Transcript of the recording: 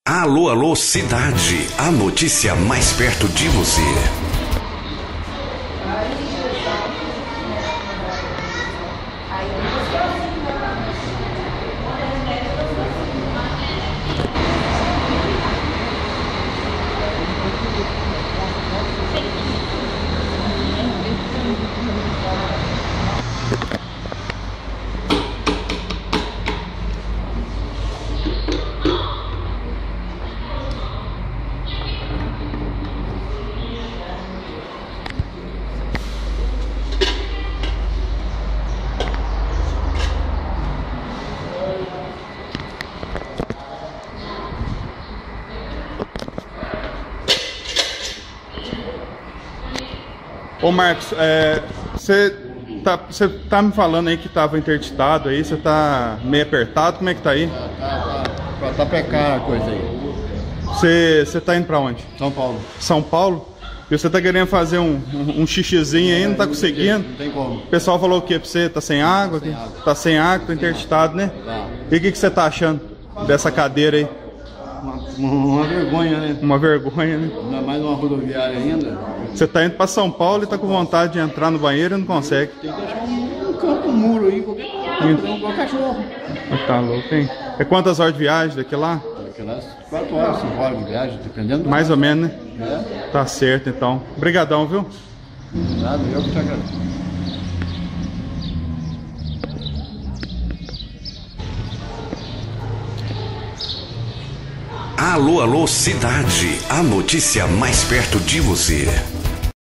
Alô, alô, cidade. A notícia mais perto de você. Ô Marcos, você tá me falando aí que tava interditado aí, você tá meio apertado, como é que tá aí? Tá precária a coisa aí. Você tá indo pra onde? São Paulo. São Paulo? E você tá querendo fazer um xixizinho aí, não tá conseguindo? Não tem como. O pessoal falou o que pra você? Tá sem água? Sem água. Tá sem água, tá interditado, né? Tá. E o que você tá achando dessa cadeira aí? Uma vergonha, né? Uma vergonha, né? Ainda mais uma rodoviária ainda. Você tá indo pra São Paulo e tá com vontade de entrar no banheiro e não consegue. Tem que deixar um campo, um muro aí, qualquer cachorro. Tá louco, hein? É quantas horas de viagem daqui lá? Aquelas 4 horas, 5 horas de viagem, dependendo do Mais ou menos, né? É. Tá certo, então. Obrigadão, viu? Nada, eu que te agradeço. Alô, alô, cidade. A notícia mais perto de você.